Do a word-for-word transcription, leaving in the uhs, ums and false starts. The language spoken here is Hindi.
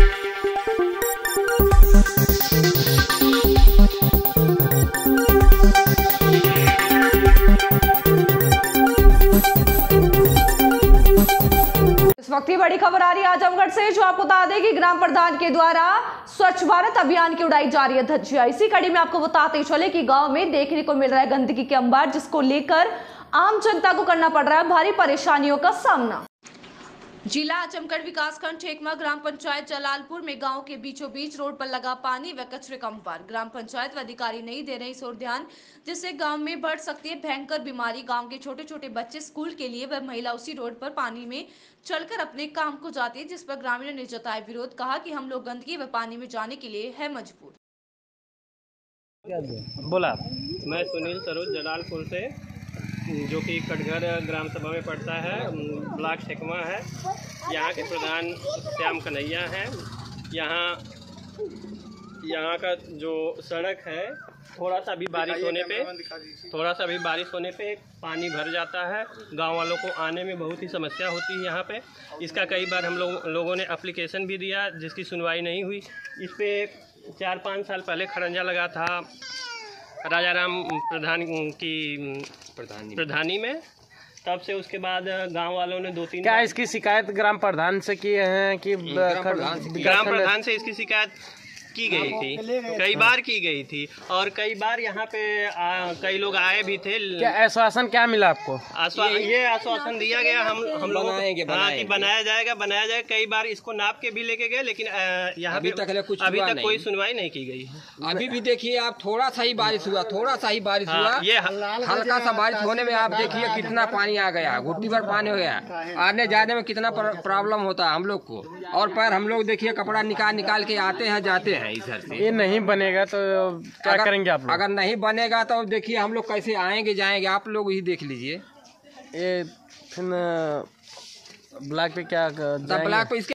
इस वक्त की बड़ी खबर आ रही है आजमगढ़ से, जो आपको बता दें कि ग्राम प्रधान के द्वारा स्वच्छ भारत अभियान की उड़ाई जा रही है धज्जियां। इसी कड़ी में आपको बताते चले कि गांव में देखने को मिल रहा है गंदगी के अंबार, जिसको लेकर आम जनता को करना पड़ रहा है भारी परेशानियों का सामना। जिला आजमगढ़ विकासखंड ठेकमा ग्राम पंचायत जलालपुर में गांव के बीचों बीच रोड पर लगा पानी व कचरे का अंबार। ग्राम पंचायत व अधिकारी नहीं दे रहे इस ओर ध्यान, जिससे गांव में बढ़ सकती है भयंकर बीमारी। गांव के छोटे छोटे बच्चे स्कूल के लिए व महिला उसी रोड पर पानी में चलकर अपने काम को जाती है, जिस पर ग्रामीणों ने जताया विरोध। कहा कि हम लोग गंदगी व पानी में जाने के लिए है मजबूर। बोला मैं सुनील सरोज जलालपुर से, जो कि कटघर ग्राम सभा में पड़ता है, ब्लॉक ठेकमा है। यहाँ के प्रधान श्याम कन्हैया हैं। यहाँ यहाँ का जो सड़क है, थोड़ा सा भी बारिश होने पे थोड़ा सा भी बारिश होने पे पानी भर जाता है। गांव वालों को आने में बहुत ही समस्या होती है यहाँ पे। इसका कई बार हम लोग लोगों ने एप्लीकेशन भी दिया, जिसकी सुनवाई नहीं हुई। इस पर चार पाँच साल पहले खरंजा लगा था राजाराम प्रधान की प्रधानी प्रधानी में, तब से उसके बाद गांव वालों ने दो तीन क्या इसकी शिकायत ग्राम प्रधान से किए हैं कि ग्राम प्रधान से इसकी शिकायत की गई थी, कई बार की गई थी, और कई बार यहाँ पे आ, कई लोग आए भी थे। क्या आश्वासन क्या मिला आपको? आश्वा, ये, ये आश्वासन दिया गया हम हम लोग हाँ कि बनाया जाएगा बनाया जाएगा। कई बार इसको नाप के भी लेके गए, लेकिन यहाँ अभी तक कुछ अभी तक कोई सुनवाई नहीं की गई। अभी भी देखिए आप, थोड़ा सा ही बारिश हुआ थोड़ा सा ही बारिश हाँ, हुआ ये हल्का सा बारिश होने में आप देखिए कितना पानी आ गया, घुट्टी भर पानी हो गया। आने जाने में कितना प्रॉब्लम होता है हम लोग को। और पर हम लोग देखिए कपड़ा निकाल निकाल के आते हैं जाते हैं इधर से। ये नहीं बनेगा तो क्या अगर, करेंगे आप लोग? अगर नहीं बनेगा तो देखिए हम लोग कैसे आएंगे जाएंगे, आप लोग ही देख लीजिए। ये फिर ब्लॉक पे क्या ब्लॉक पे इसके